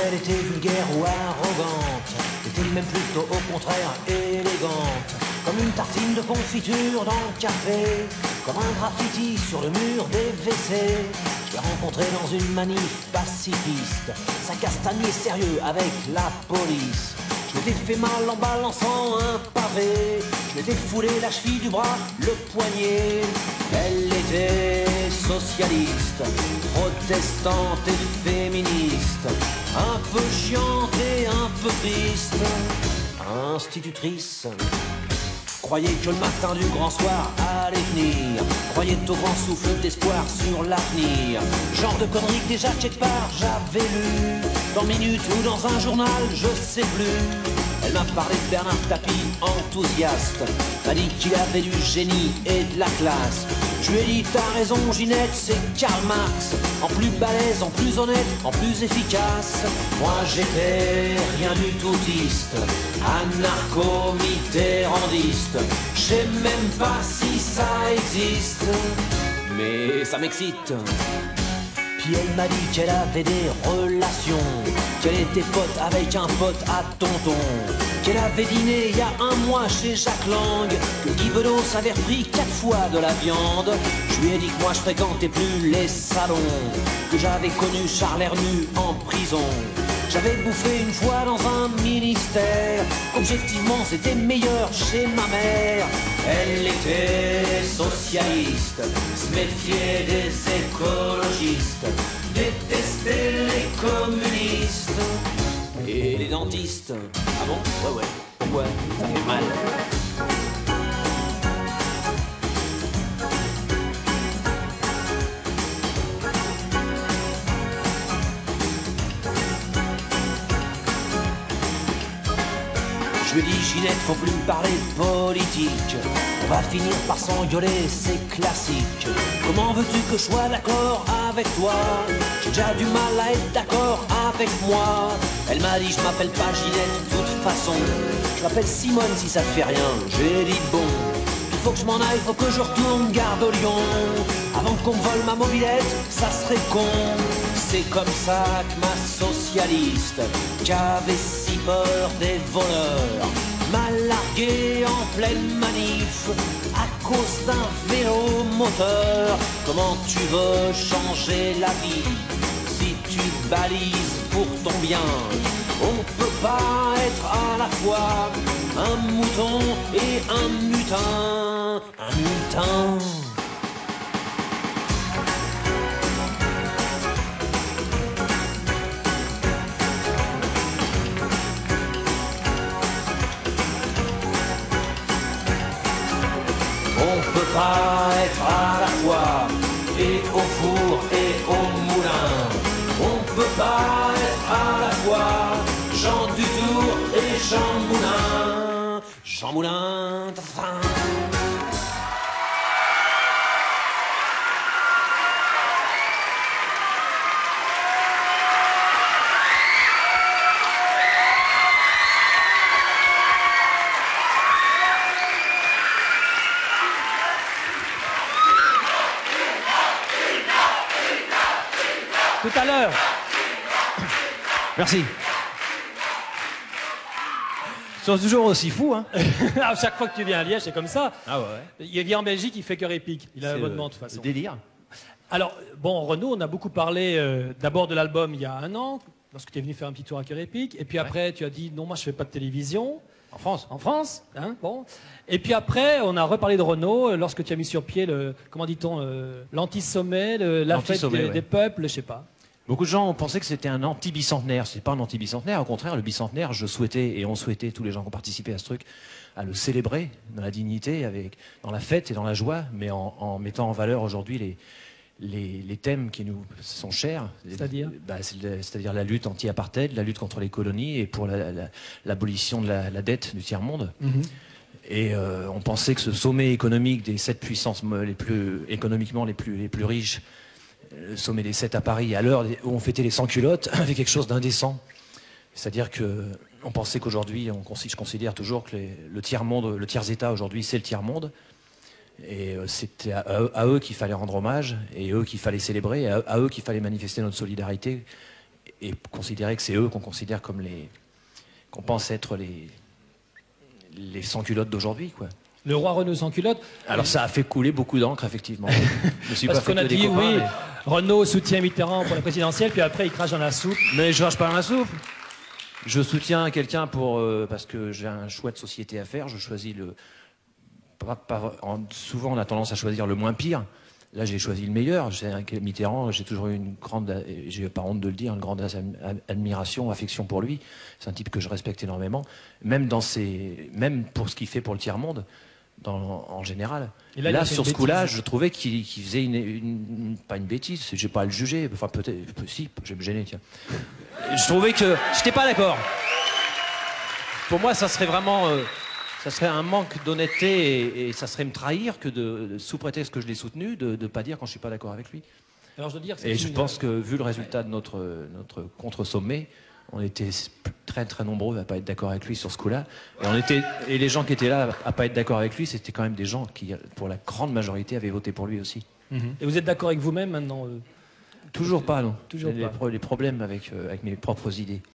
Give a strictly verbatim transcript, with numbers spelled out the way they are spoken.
elle était vulgaire ou arrogante, était même plutôt au contraire élégante. Comme une tartine de confiture dans le café, comme un graffiti sur le mur des W C. Je l'ai rencontré dans une manif pacifiste, ça castagnait sérieux avec la police. Je m'étais fait mal en balançant un pavé, je m'étais foulé la cheville du bras, le poignet. Elle était socialiste, protestante et féministe, un peu chiante et un peu triste, institutrice. Croyait que le matin du grand soir allait venir, croyait au grand souffle d'espoir sur l'avenir. Genre de conneries que déjà quelque part j'avais lu, dans Minute ou dans un journal, je sais plus. Elle m'a parlé de Bernard Tapie, enthousiaste, m'a dit qu'il avait du génie et de la classe. Je lui ai dit t'as raison Ginette, c'est Karl Marx, en plus balèze, en plus honnête, en plus efficace. Moi j'étais rien du toutiste, anarcho-mitterrandiste, je sais même pas si ça existe, mais ça m'excite. Puis elle m'a dit qu'elle avait des relations, qu'elle était pote avec un pote à tonton, qu'elle avait dîné il y a un mois chez Jacques Lang, que Guy Bedos avait repris quatre fois de la viande. Je lui ai dit que moi je fréquentais plus les salons, que j'avais connu Charles Hernu en prison, j'avais bouffé une fois dans un ministère, objectivement c'était meilleur chez ma mère. Elle était socialiste, se méfiait des écologistes, détestait les communistes et les dentistes. Ah bon? Ouais ouais. Pourquoi? Ça fait mal. Je lui ai dit Ginette, faut plus me parler de politique, on va finir par s'engueuler, c'est classique. Comment veux-tu que je sois d'accord avec toi? J'ai déjà du mal à être d'accord avec moi. Elle m'a dit je m'appelle pas Ginette de toute façon, je m'appelle Simone si ça te fait rien. J'ai dit bon, il faut que je m'en aille, faut que je retourne garde au Lion, avant qu'on me vole ma mobilette, ça serait con. C'est comme ça que ma socialiste, qui avait si peur des voleurs, m'a largué en pleine manif à cause d'un vélo moteur. Comment tu veux changer la vie si tu balises pour ton bien? On peut pas être à la fois un mouton et un mutin, un mutin. On peut pas être à la fois et au four et au moulin. On peut pas être à la fois Jean Dutour et Jean Moulin. Jean Moulin. Tout à l'heure. Merci. Ils sont toujours aussi fous, hein. À chaque fois que tu viens à Liège, c'est comme ça. Ah ouais. Il vient en Belgique, il fait que répique. Il a un abonnement de toute façon. Délire. Alors, bon, Renaud, on a beaucoup parlé euh, d'abord de l'album il y a un an, lorsque tu es venu faire un petit tour à Cœur Épique. Et puis après, ouais. tu as dit, non, moi, je fais pas de télévision. En France. En France, hein, bon. Et puis après, on a reparlé de Renaud euh, lorsque tu as mis sur pied le, comment dit-on, euh, l'anti-sommet, le- la fête des, ouais. des peuples, je sais pas. Beaucoup de gens ont pensé que c'était un anti-bicentenaire. C'est pas un anti-bicentenaire. Au contraire, le bicentenaire, je souhaitais, et on souhaitait, tous les gens qui ont participé à ce truc, à le célébrer dans la dignité, avec, dans la fête et dans la joie, mais en, en mettant en valeur aujourd'hui les, les, les thèmes qui nous sont chers. C'est-à-dire bah, C'est-à-dire la lutte anti-apartheid, la lutte contre les colonies et pour l'abolition la, la, de la, la dette du tiers-monde. Mm-hmm. Et euh, on pensait que ce sommet économique des sept puissances les plus, économiquement les plus, les plus riches, le sommet des sept à Paris, à l'heure où on fêtait les sans-culottes, avait quelque chose d'indécent. C'est-à-dire qu'on pensait qu'aujourd'hui, je considère toujours que les, le tiers-monde, le tiers-état aujourd'hui, c'est le tiers-monde. Et euh, c'était à, à, à eux qu'il fallait rendre hommage, et eux qu'il fallait célébrer, et à, à eux qu'il fallait manifester notre solidarité et considérer que c'est eux qu'on considère comme les, qu'on pense être les, les sans-culottes d'aujourd'hui, quoi. Le roi Renaud sans culotte. Alors ça a fait couler beaucoup d'encre, effectivement. Je me suis Parce pas fait qu'on a que des dit, copains, oui, mais... Renaud soutient Mitterrand pour la présidentielle, puis après il crache dans la soupe. Mais je crache pas dans la soupe. Je soutiens quelqu'un pour euh, parce que j'ai un choix de société à faire. Je choisis le. Pas, pas, en, souvent, on a tendance à choisir le moins pire. Là, j'ai choisi le meilleur. J'ai un Mitterrand. J'ai toujours eu une grande, j'ai pas honte de le dire, une grande admiration, affection pour lui. C'est un type que je respecte énormément, même dans ses, même pour ce qu'il fait pour le tiers monde. Dans, en général. Et là, là il a fait sur une ce coup-là, bêtise. je trouvais qu'il qu'il faisait une, une, une- pas une bêtise, j'ai pas à le juger, enfin peut-être, si, je vais me gêner, tiens. Je trouvais que j'étais pas d'accord. Pour moi, ça serait vraiment, euh, ça serait un manque d'honnêteté et, et ça serait me trahir que de, de- sous prétexte que je l'ai soutenu, de ne pas dire quand je suis pas d'accord avec lui. Alors je dois dire que c'est Et je une- pense que vu le résultat de notre, notre contre-sommet, on était très très nombreux à pas être d'accord avec lui sur ce coup-là. Et, on était, et les gens qui étaient là à pas être d'accord avec lui, c'était quand même des gens qui, pour la grande majorité, avaient voté pour lui aussi. Et vous êtes d'accord avec vous-même maintenant euh Toujours pas, non. Toujours les, pas. pro- les problèmes avec, euh, avec mes propres idées.